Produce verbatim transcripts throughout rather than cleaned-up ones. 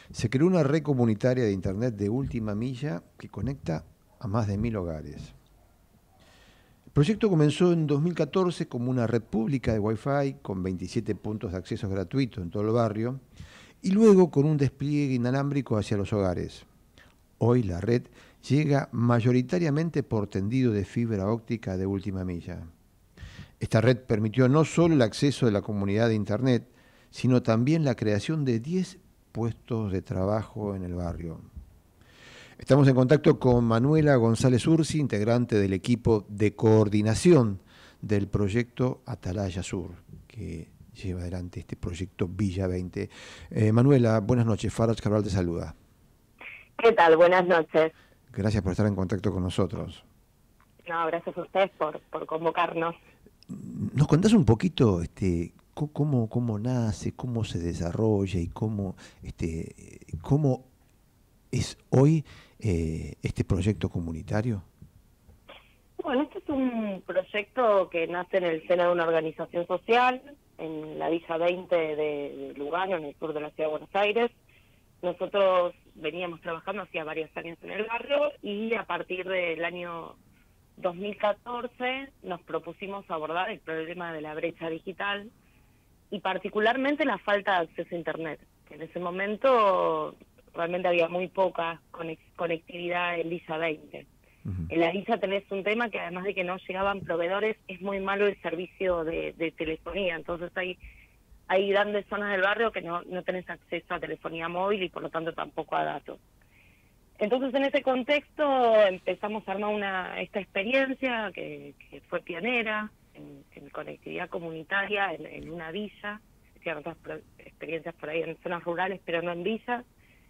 Se creó una red comunitaria de Internet de última milla que conecta a más de mil hogares. El proyecto comenzó en dos mil catorce como una red pública de Wi-Fi con veintisiete puntos de acceso gratuitos en todo el barrio y luego con un despliegue inalámbrico hacia los hogares. Hoy la red llega mayoritariamente por tendido de fibra óptica de última milla. Esta red permitió no solo el acceso de la comunidad de Internet, sino también la creación de diez puestos de trabajo en el barrio. Estamos en contacto con Manuela González Ursi, integrante del equipo de coordinación del proyecto Atalaya Sur, que lleva adelante este proyecto Villa veinte. Eh, Manuela, buenas noches. Farage Cabral te saluda. ¿Qué tal? Buenas noches. Gracias por estar en contacto con nosotros. No, gracias a ustedes por, por convocarnos. ¿Nos contás un poquito este, cómo, cómo nace, cómo se desarrolla y cómo, este, cómo es hoy eh, este proyecto comunitario? Bueno, este es un proyecto que nace en el seno de una organización social, en la Villa veinte de, de Lugano, en el sur de la ciudad de Buenos Aires. Nosotros veníamos trabajando hacía varios años en el barrio y a partir del año dos mil catorce nos propusimos abordar el problema de la brecha digital y particularmente la falta de acceso a Internet, que en ese momento realmente había muy poca conectividad en Villa veinte. Uh-huh. En la Villa tenés un tema que además de que no llegaban proveedores, es muy malo el servicio de, de telefonía, entonces hay, hay grandes zonas del barrio que no, no tenés acceso a telefonía móvil y por lo tanto tampoco a datos. Entonces, en ese contexto empezamos a armar una, esta experiencia que, que fue pionera en, en conectividad comunitaria en, en una villa, hicieron otras pro, experiencias por ahí en zonas rurales, pero no en villas.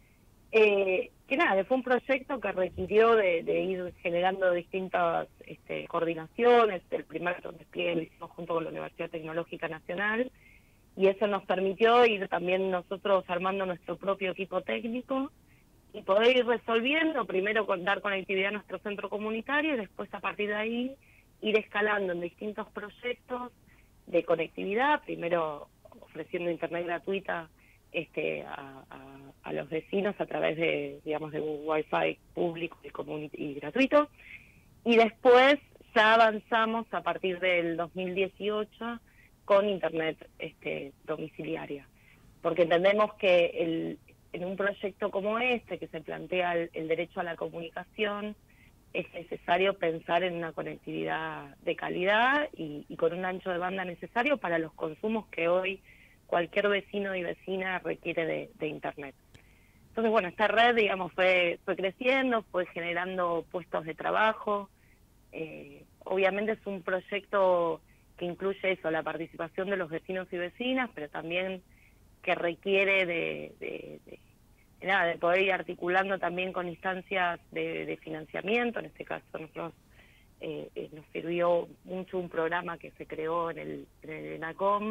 Eh, que nada, fue un proyecto que requirió de, de ir generando distintas este, coordinaciones. El primer despliegue lo hicimos junto con la Universidad Tecnológica Nacional y eso nos permitió ir también nosotros armando nuestro propio equipo técnico y poder ir resolviendo, primero con dar conectividad a nuestro centro comunitario y después a partir de ahí ir escalando en distintos proyectos de conectividad, primero ofreciendo internet gratuita este, a, a, a los vecinos a través de, digamos, de un Wi-Fi público y, y gratuito, y después ya avanzamos a partir del dos mil dieciocho con internet este, domiciliaria, porque entendemos que el en un proyecto como este, que se plantea el, el derecho a la comunicación, es necesario pensar en una conectividad de calidad y, y con un ancho de banda necesario para los consumos que hoy cualquier vecino y vecina requiere de, de Internet. Entonces, bueno, esta red, digamos, fue, fue creciendo, fue generando puestos de trabajo. Eh, obviamente es un proyecto que incluye eso, la participación de los vecinos y vecinas, pero también que requiere de, de, de, de, nada, de poder ir articulando también con instancias de, de financiamiento. En este caso nosotros eh, eh, nos sirvió mucho un programa que se creó en el, en el ENACOM,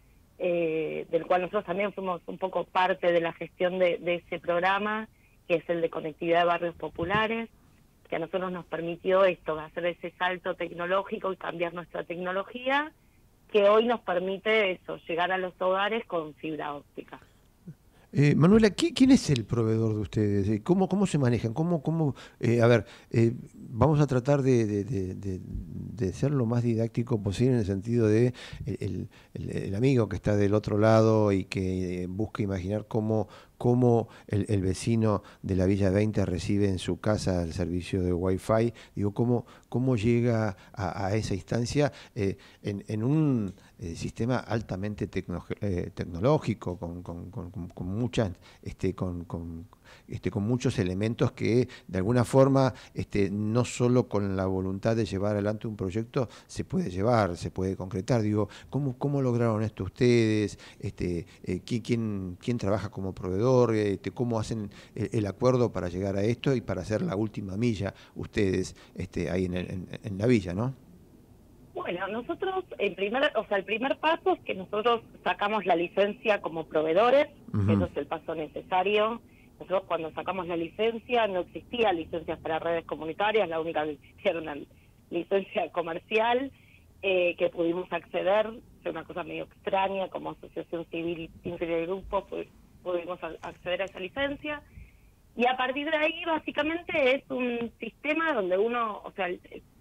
eh, del cual nosotros también fuimos un poco parte de la gestión de, de ese programa, que es el de conectividad de barrios populares, que a nosotros nos permitió esto, hacer ese salto tecnológico y cambiar nuestra tecnología, que hoy nos permite eso, llegar a los hogares con fibra óptica. Eh, Manuela, ¿quién es el proveedor de ustedes? ¿Cómo, cómo se manejan? ¿Cómo, cómo, eh, a ver, eh, vamos a tratar de, de, de, de, de ser lo más didáctico posible en el sentido de el, el, el amigo que está del otro lado y que eh, busca imaginar cómo, cómo el, el vecino de la Villa veinte recibe en su casa el servicio de Wi-Fi. Digo, ¿cómo, cómo llega a, a esa instancia eh, en, en un eh, sistema altamente tecno, eh, tecnológico, con, con, con, con muchas, este, con, con, este, con muchos elementos que de alguna forma este, no solo con la voluntad de llevar adelante un proyecto se puede llevar, se puede concretar? Digo, ¿cómo, cómo lograron esto ustedes? Este, eh, ¿quién, quién trabaja como proveedor? Este, ¿Cómo hacen el, el acuerdo para llegar a esto y para hacer la última milla ustedes este, ahí en, el, en, en la villa, ¿no? Bueno, nosotros, el primer, o sea, el primer paso es que nosotros sacamos la licencia como proveedores, uh-huh. Eso es el paso necesario. Nosotros cuando sacamos la licencia no existía licencias para redes comunitarias, la única que existía era una licencia comercial eh, que pudimos acceder, fue una cosa medio extraña, como asociación civil intergrupo, pues pudimos acceder a esa licencia. Y a partir de ahí, básicamente, es un sistema donde uno, o sea, el,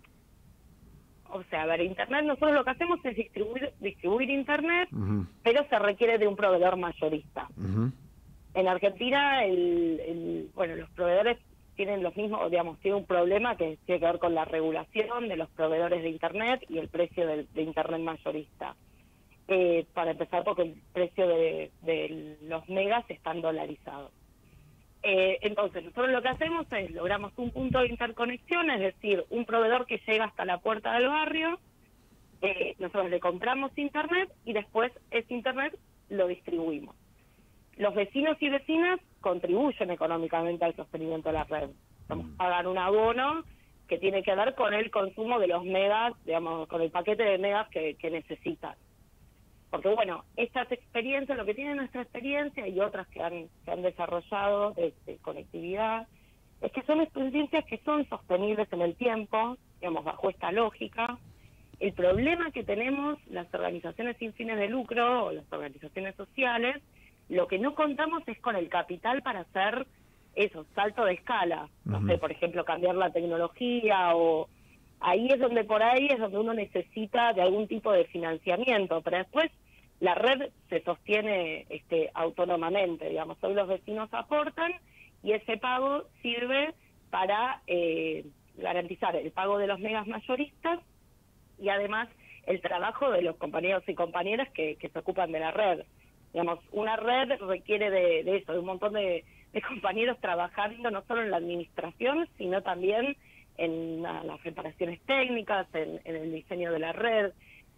o sea, a ver, Internet, nosotros lo que hacemos es distribuir, distribuir Internet, uh-huh. pero se requiere de un proveedor mayorista. Uh-huh. En Argentina, el, el, bueno, los proveedores tienen los mismos, digamos, tiene un problema que tiene que ver con la regulación de los proveedores de Internet y el precio de, de Internet mayorista. Eh, para empezar, porque el precio de, de los megas están dolarizados. Eh, entonces, nosotros lo que hacemos es, logramos un punto de interconexión, es decir, un proveedor que llega hasta la puerta del barrio, eh, nosotros le compramos Internet y después ese Internet lo distribuimos. Los vecinos y vecinas contribuyen económicamente al sostenimiento de la red. Vamos a pagar un abono que tiene que ver con el consumo de los megas, digamos, con el paquete de megas que, que necesitan. Porque, bueno, estas experiencias, lo que tiene nuestra experiencia y otras que han, que han desarrollado de, de conectividad, es que son experiencias que son sostenibles en el tiempo, digamos, bajo esta lógica. El problema que tenemos las organizaciones sin fines de lucro o las organizaciones sociales, lo que no contamos es con el capital para hacer eso, salto de escala. No uh-huh. sé, por ejemplo, cambiar la tecnología o... Ahí es donde por ahí es donde uno necesita de algún tipo de financiamiento, pero después la red se sostiene este, autónomamente, digamos, hoy los vecinos aportan y ese pago sirve para eh, garantizar el pago de los megas mayoristas y además el trabajo de los compañeros y compañeras que, que se ocupan de la red. Digamos, una red requiere de, de eso, de un montón de, de compañeros trabajando no solo en la administración, sino también en la, las reparaciones técnicas, en, en el diseño de la red,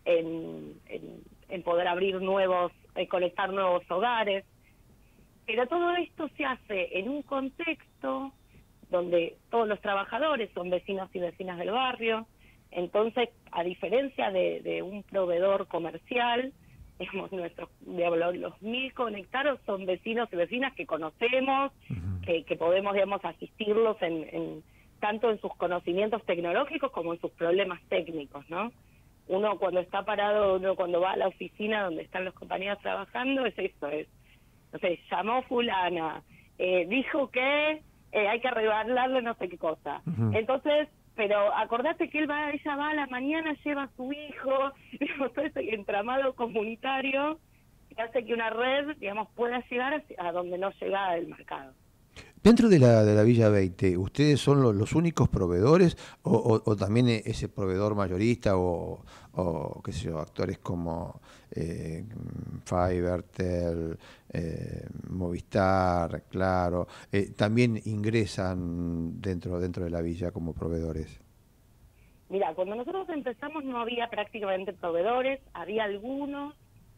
en, en, en poder abrir nuevos, eh, conectar nuevos hogares. Pero todo esto se hace en un contexto donde todos los trabajadores son vecinos y vecinas del barrio. Entonces, a diferencia de, de un proveedor comercial, digamos, nuestros, digamos, los, los mil conectados son vecinos y vecinas que conocemos, uh-huh. que, que podemos, digamos, asistirlos en, en tanto en sus conocimientos tecnológicos como en sus problemas técnicos, ¿no? Uno cuando está parado, uno cuando va a la oficina donde están los compañeros trabajando, es eso, es, no sé, llamó fulana, eh, dijo que eh, hay que arreglarle no sé qué cosa. Uh-huh. Entonces, pero acordate que él va, ella va a la mañana, lleva a su hijo, digamos, todo ese entramado comunitario que hace que una red, digamos, pueda llegar a donde no llega el mercado. Dentro de la, de la Villa veinte, ¿ustedes son los, los únicos proveedores o, o, o también ese proveedor mayorista o, o qué sé yo, actores como eh, Fiverr, Tel, eh, Movistar, Claro, eh, también ingresan dentro, dentro de la villa como proveedores? Mira, cuando nosotros empezamos no había prácticamente proveedores, había algunos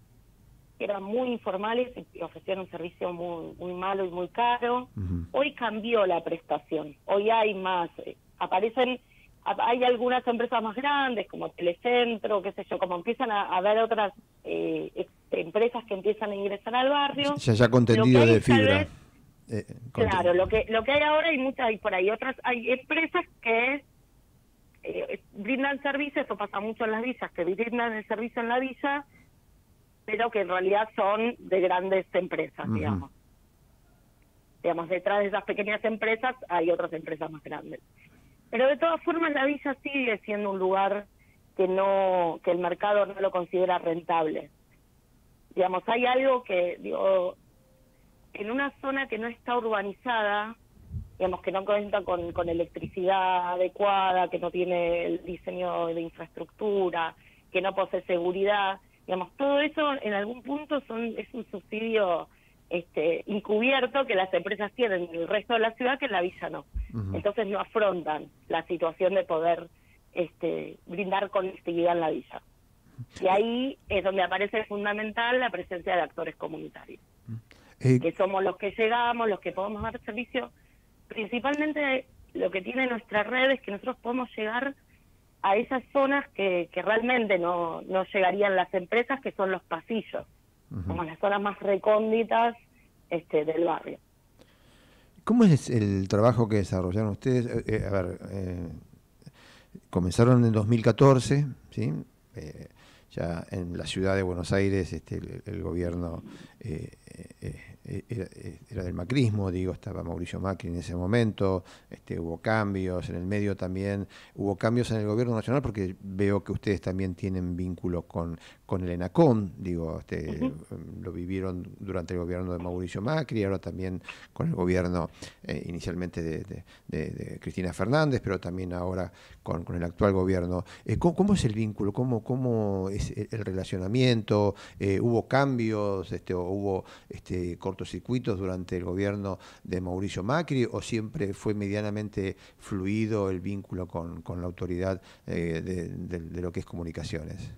que eran muy informales y ofrecían un servicio muy muy malo y muy caro. Uh-huh. Hoy cambió la prestación, hoy hay más, eh, aparecen, hay algunas empresas más grandes como Telecentro, qué sé yo, como empiezan a, a haber otras eh, empresas que empiezan a ingresar al barrio. Ya ya contendido de fibra. Vez, eh, claro, lo que lo que hay ahora hay muchas, hay por ahí otras, hay empresas que eh, brindan servicios, eso pasa mucho en las villas, que brindan el servicio en la villa, pero que en realidad son de grandes empresas, uh-huh. digamos. Digamos, detrás de esas pequeñas empresas hay otras empresas más grandes. Pero de todas formas la villa sigue siendo un lugar que no, que el mercado no lo considera rentable. Digamos, hay algo que, digo, en una zona que no está urbanizada, digamos, que no cuenta con, con electricidad adecuada, que no tiene el diseño de infraestructura, que no posee seguridad, digamos, todo eso en algún punto son es un subsidio este, encubierto que las empresas tienen en el resto de la ciudad que en la villa no. Uh-huh. Entonces no afrontan la situación de poder este, brindar conectividad en la villa. Y ahí es donde aparece fundamental la presencia de actores comunitarios, eh, que somos los que llegamos, los que podemos dar servicio. Principalmente lo que tiene nuestra red es que nosotros podemos llegar a esas zonas que, que realmente no, no llegarían las empresas, que son los pasillos, uh-huh. como las zonas más recónditas este, del barrio. ¿Cómo es el trabajo que desarrollaron ustedes? Eh, eh, a ver, eh, comenzaron en dos mil catorce, ¿sí? Eh, ya en la ciudad de Buenos Aires este, el, el gobierno eh, eh, era, era del macrismo, digo, estaba Mauricio Macri en ese momento, este, hubo cambios, en el medio también hubo cambios en el gobierno nacional, porque veo que ustedes también tienen vínculos con, con el ENACOM, digo, este, uh-huh. lo vivieron durante el gobierno de Mauricio Macri, ahora también con el gobierno eh, inicialmente de, de, de, de Cristina Fernández, pero también ahora con, con el actual gobierno. Eh, ¿cómo, ¿Cómo es el vínculo? ¿Cómo, cómo es el relacionamiento? Eh, ¿Hubo cambios este, o hubo este, cortocircuitos durante el gobierno de Mauricio Macri, o siempre fue medianamente fluido el vínculo con, con la autoridad eh, de, de, de lo que es comunicaciones?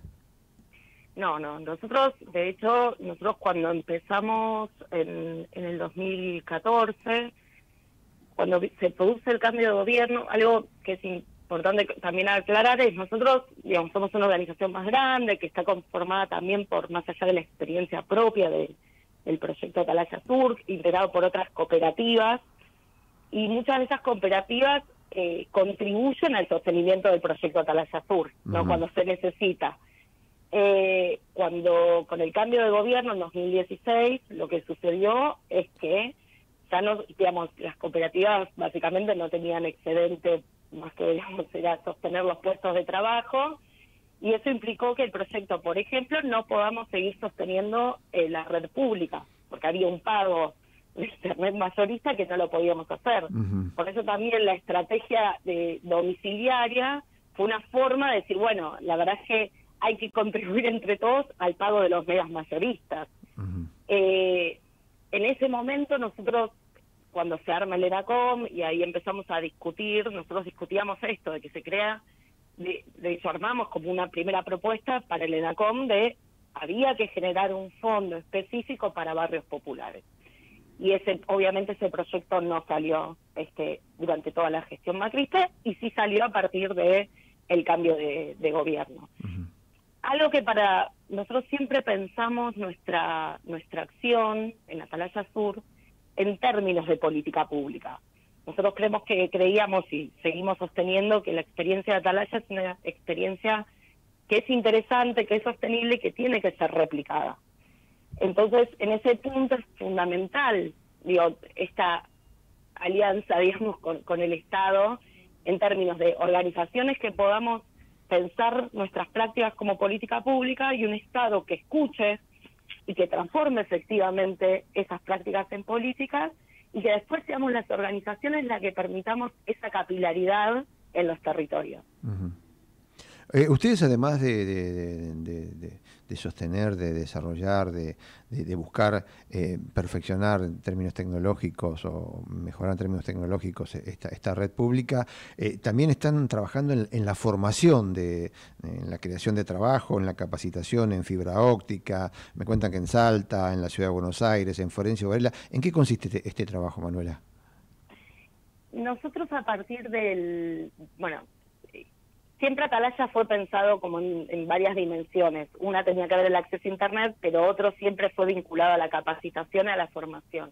No, no, nosotros, de hecho, nosotros cuando empezamos en, en el dos mil catorce, cuando se produce el cambio de gobierno, algo que es importante también aclarar es, nosotros, digamos, somos una organización más grande, que está conformada también por, más allá de la experiencia propia de, del proyecto Atalaya Sur, integrado por otras cooperativas, y muchas de esas cooperativas eh, contribuyen al sostenimiento del proyecto Atalaya Sur, ¿no? Uh-huh. Cuando se necesita. Eh, cuando con el cambio de gobierno en dos mil dieciséis, lo que sucedió es que ya no, digamos, las cooperativas básicamente no tenían excedente más que, digamos, era sostener los puestos de trabajo, y eso implicó que el proyecto, por ejemplo, no podamos seguir sosteniendo eh, la red pública, porque había un pago de internet mayorista que no lo podíamos hacer. Uh-huh. Por eso también la estrategia de domiciliaria fue una forma de decir, bueno, la verdad es que hay que contribuir entre todos al pago de los megas mayoristas. Uh-huh. Eh, en ese momento nosotros, cuando se arma el ENACOM, y ahí empezamos a discutir, nosotros discutíamos esto, de que se crea, de, de hecho armamos como una primera propuesta para el ENACOM de, había que generar un fondo específico para barrios populares. Y ese, obviamente ese proyecto no salió este, durante toda la gestión macrista, y sí salió a partir de el cambio de, de gobierno. Uh-huh. Algo que para nosotros siempre pensamos nuestra nuestra acción en Atalaya Sur en términos de política pública. Nosotros creemos que creíamos y seguimos sosteniendo que la experiencia de Atalaya es una experiencia que es interesante, que es sostenible y que tiene que ser replicada. Entonces, en ese punto es fundamental, digo, esta alianza, digamos, con, con el Estado en términos de organizaciones que podamos pensar nuestras prácticas como política pública, y un Estado que escuche y que transforme efectivamente esas prácticas en políticas, y que después seamos las organizaciones las que permitamos esa capilaridad en los territorios. Uh-huh. Eh, ustedes, además de, de, de, de, de, de sostener, de desarrollar, de, de, de buscar eh, perfeccionar en términos tecnológicos o mejorar en términos tecnológicos esta, esta red pública, eh, también están trabajando en, en la formación, de, en la creación de trabajo, en la capacitación en fibra óptica. Me cuentan que en Salta, en la ciudad de Buenos Aires, en Florencio Varela. ¿En qué consiste este, este trabajo, Manuela? Nosotros, a partir del... bueno, siempre Atalaya fue pensado como en, en varias dimensiones. Una tenía que ver el acceso a Internet, pero otro siempre fue vinculado a la capacitación y a la formación.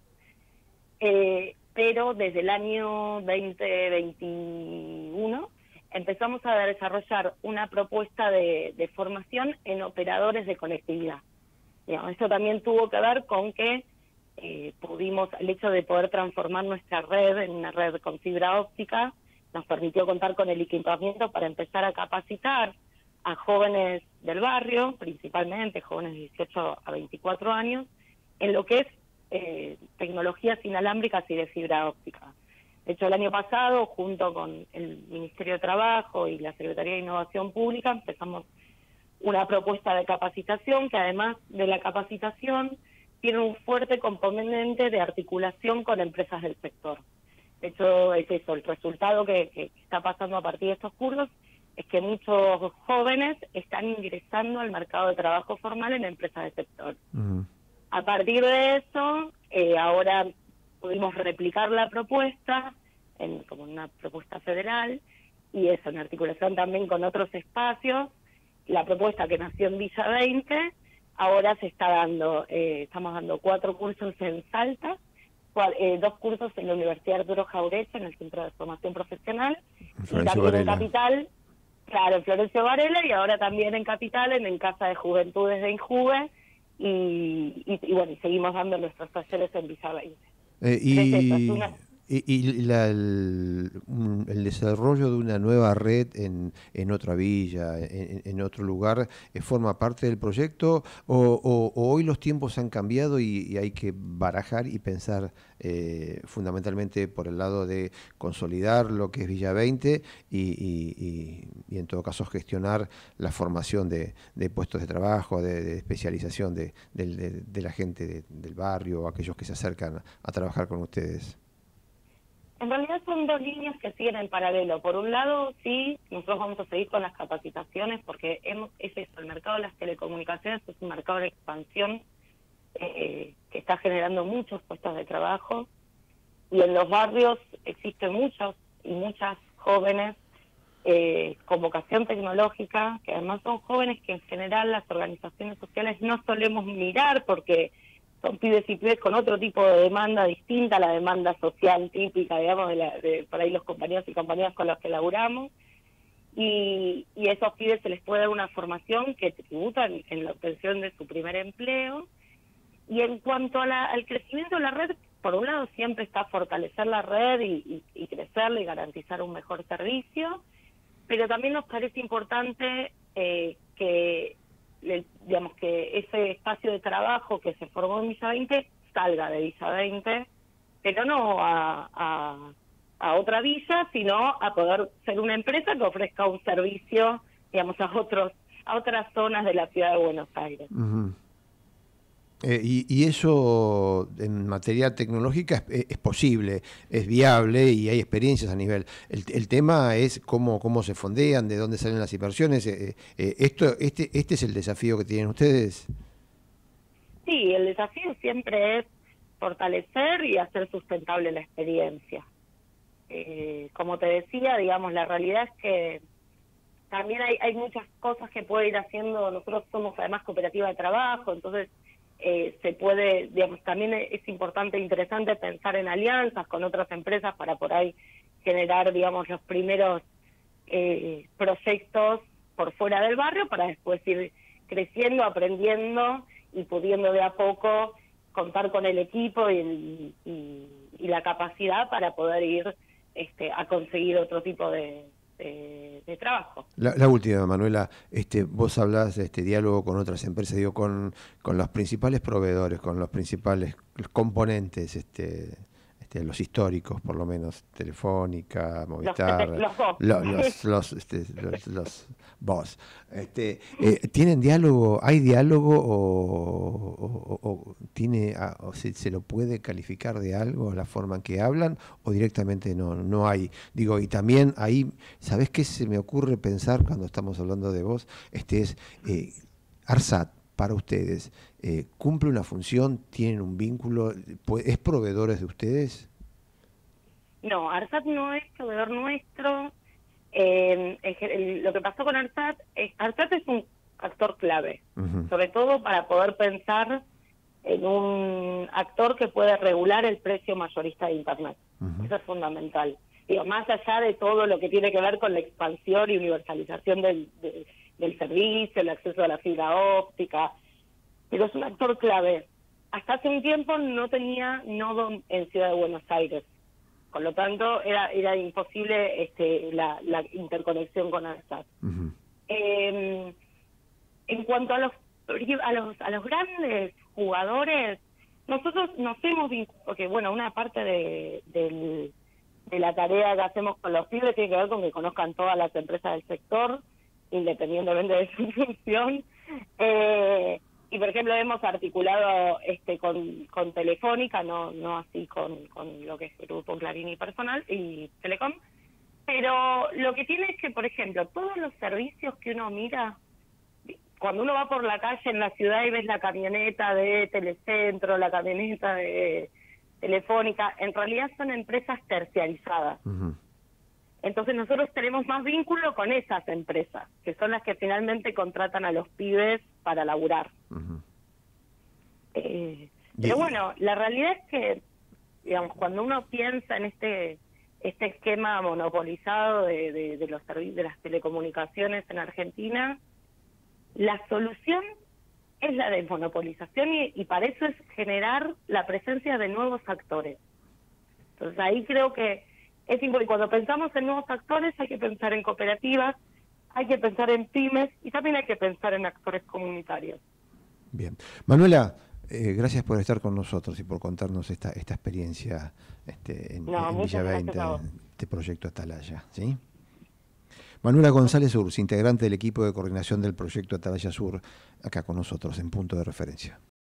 Eh, pero desde el año veinte veintiuno empezamos a desarrollar una propuesta de, de formación en operadores de conectividad. Digamos, esto también tuvo que ver con que eh, pudimos, el hecho de poder transformar nuestra red en una red con fibra óptica, nos permitió contar con el equipamiento para empezar a capacitar a jóvenes del barrio, principalmente jóvenes de dieciocho a veinticuatro años, en lo que es eh, tecnologías inalámbricas y de fibra óptica. De hecho, el año pasado, junto con el Ministerio de Trabajo y la Secretaría de Innovación Pública, empezamos una propuesta de capacitación que, además de la capacitación, tiene un fuerte componente de articulación con empresas del sector. De hecho, es eso, el resultado que, que está pasando a partir de estos cursos es que muchos jóvenes están ingresando al mercado de trabajo formal en empresas del sector. Uh-huh. A partir de eso, eh, ahora pudimos replicar la propuesta en, como una propuesta federal, y eso, en articulación también con otros espacios. La propuesta que nació en Villa veinte, ahora se está dando, eh, estamos dando cuatro cursos en Salta, Eh, dos cursos en la Universidad Arturo Jauretche, en el Centro de Formación Profesional, y también en Capital, Claro, en Florencio Varela y ahora también en Capital, en, en Casa de Juventudes de Injuve, y, y, y bueno, y seguimos dando nuestros talleres en Villa veinte. Eh, Es eso, es y una... y, y la- el, un- el desarrollo de una nueva red en, en otra villa, en, en otro lugar, eh, ¿forma parte del proyecto o, o- o hoy los tiempos han cambiado y, y hay que barajar y pensar eh, fundamentalmente por el lado de consolidar lo que es Villa veinte y, y- y- y en todo caso gestionar la formación de, de puestos de trabajo, de, de especialización de, del- de- de la gente de- del barrio, aquellos que se acercan a, a trabajar con ustedes? En realidad son dos líneas que siguen en paralelo. Por un lado, sí, nosotros vamos a seguir con las capacitaciones porque hemos, es eso, el mercado de las telecomunicaciones es un mercado de expansión eh, que está generando muchos puestos de trabajo y en los barrios existen muchos y muchas jóvenes eh, con vocación tecnológica, que además son jóvenes que en general las organizaciones sociales no solemos mirar porque son pibes y pibes con otro tipo de demanda distinta a la demanda social típica, digamos, de, la, de por ahí los compañeros y compañeras con los que laburamos, y, y a esos pibes se les puede dar una formación que tributan en la obtención de su primer empleo. Y en cuanto a la, al crecimiento de la red, por un lado siempre está fortalecer la red y, y, y crecerla y garantizar un mejor servicio, pero también nos parece importante eh, que le, digamos que ese espacio de trabajo que se formó en Villa veinte salga de Villa veinte, pero no a, a, a otra villa, sino a poder ser una empresa que ofrezca un servicio, digamos, a otros a otras zonas de la ciudad de Buenos Aires. Ujú. Eh, y, y eso en materia tecnológica es, es posible, es viable y hay experiencias a nivel. El, el tema es cómo, cómo se fondean, de dónde salen las inversiones. Eh, eh, esto, este, este es el desafío que tienen ustedes. Sí, el desafío siempre es fortalecer y hacer sustentable la experiencia. Eh, como te decía, digamos, la realidad es que también hay, hay muchas cosas que puede ir haciendo. Nosotros somos además cooperativa de trabajo, entonces eh, se puede, digamos, también es importante e interesante pensar en alianzas con otras empresas para por ahí generar, digamos, los primeros eh, proyectos por fuera del barrio para después ir creciendo, aprendiendo y pudiendo de a poco contar con el equipo y, el, y, y la capacidad para poder ir este, a conseguir otro tipo de, de, de trabajo. La, la última, Manuela, este, vos hablás de este diálogo con otras empresas, digo, con, con los principales proveedores, con los principales componentes, este, este, los históricos, por lo menos, Telefónica, Los, que te, Movistar, los dos. lo- los, los, este, los, los boss. Este, eh, ¿tienen diálogo? ¿Hay diálogo o, o- o- o tiene, a- o se, se lo puede calificar de algo la forma en que hablan o directamente no, no hay? Digo, y también ahí, ¿sabés qué se me ocurre pensar cuando estamos hablando de vos? Este es, eh, ARSAT, para ustedes, eh, ¿cumple una función? ¿Tienen un vínculo? pu- ¿Es proveedores de ustedes? No, ARSAT no es proveedor nuestro. Eh, el- lo que pasó con ARSAT es, ARSAT es un actor clave, Ujú. sobre todo para poder pensar en un actor que puede regular el precio mayorista de Internet. Ujú. Eso es fundamental. Digo, más allá de todo lo que tiene que ver con la expansión y universalización del, de- del servicio, el acceso a la fibra óptica, pero es un actor clave. Hasta hace un tiempo no tenía nodo en Ciudad de Buenos Aires, con lo tanto era era imposible este, la, la interconexión con ARSAT. Ujú. Eh, en cuanto a los a los a los grandes jugadores, nosotros nos hemos vinculado, porque bueno, una parte de, del, de la tarea que hacemos con los pibes tiene que ver con que conozcan todas las empresas del sector, independientemente de su función. Eh, y por ejemplo hemos articulado este con, con Telefónica, no no así con, con lo que es Grupo Clarín y Personal y Telecom, pero lo que tiene es que, por ejemplo, todos los servicios que uno mira, cuando uno va por la calle en la ciudad y ves la camioneta de Telecentro, la camioneta de Telefónica, en realidad son empresas terciarizadas. Ujú. Entonces nosotros tenemos más vínculo con esas empresas, que son las que finalmente contratan a los pibes para laburar. Ujú. Eh, Y- pero bueno, la realidad es que, digamos, cuando uno piensa en este este esquema monopolizado de, de, de los servicios de las telecomunicaciones en Argentina. La solución es la desmonopolización y, y para eso es generar la presencia de nuevos actores. Entonces ahí creo que es importante. Cuando pensamos en nuevos actores hay que pensar en cooperativas, hay que pensar en pymes y también hay que pensar en actores comunitarios. Bien. Manuela, eh, gracias por estar con nosotros y por contarnos esta, esta experiencia este, en, No, en Villa veinte, a este proyecto Atalaya, ¿sí? Manuela González Urs, integrante del equipo de coordinación del proyecto Atalaya Sur, acá con nosotros en Punto de Referencia.